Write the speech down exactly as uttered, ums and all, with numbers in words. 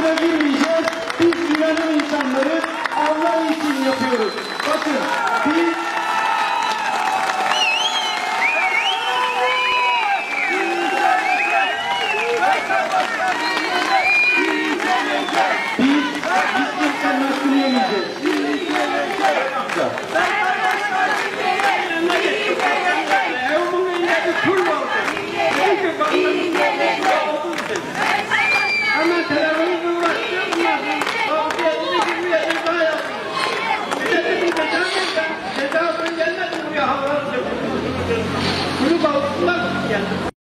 hakkına girmeyeceğiz. Biz İran'ın insanları Allah için yapıyoruz. Bakın biz Biz hiç kimsenin hakkını yemeyeceğiz. Hemen telefonla uğraşıyorum ya. Abi elini girmeye ceza yaptım. Bir de dedim ceza gelmedi. Ceza ben gelmedim buraya havalar. Kulüp altından geldim.